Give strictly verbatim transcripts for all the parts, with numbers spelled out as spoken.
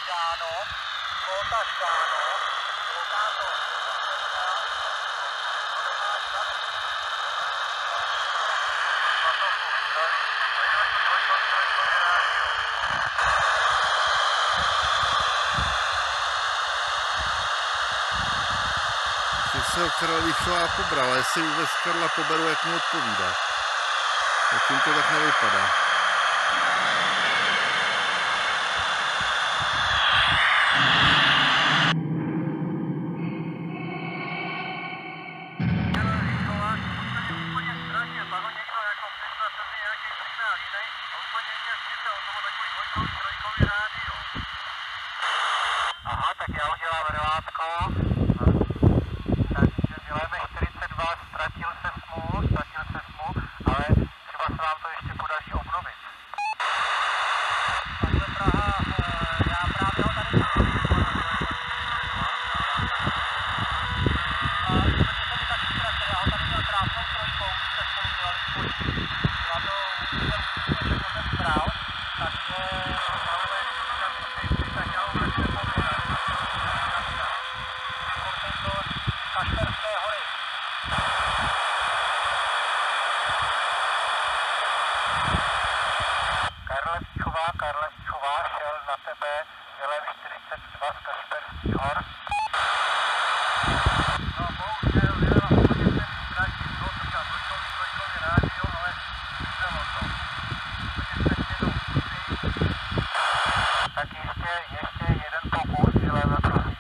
dáno, voltaž dáno, lokátor Že se ho Karel Výchová pobral, jestli vůbec Karla poberu, jak mu odpovídá. Zatím to tak nevypadá. Aha, tak já udělám relátko. Takže děláme čtyřicet dva, ztratil se smůl, ztratil se smůl, ale třeba se vám to ještě podaří obnovit. Takhle Praha, já právě ho tady a úplně se mi taky ztratil, já ho tady měl krásnou trojkou, se spolu dělali spojení. Byla to úplně všechno ten král, takže Kašperské hory. Karle Výchová, Karle Výchová šel na tebe dělem čtyřicet dva z Kašperských hor. No bohužel, jela úplně ten ztratil, bylo to třeba trojkový, trojkový rádio, ale vyšlo to. Takže jste jenom kusy. Tak ještě, ještě jeden pokus, děláme prosím.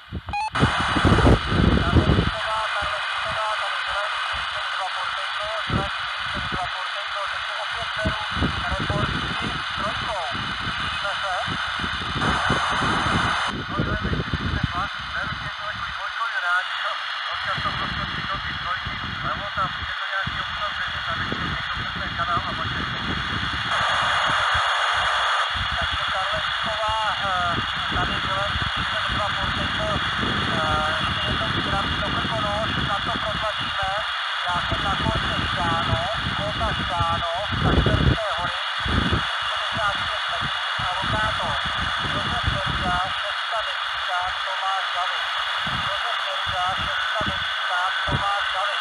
Já jsem na konce dáno, voltaž dáno, Kašperské hory, šedesát šest metrů a lokátor Josef Neruda, šest devadesát, Tomáš David. Josef Neruda, šest devadesát, Tomáš David.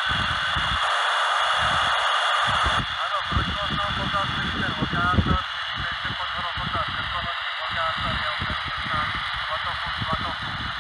Ano, proč vlastně pořád ten lokátor, když se podhorovota, překonatý lokátor, je opět tam, Svatochův, Svatochův.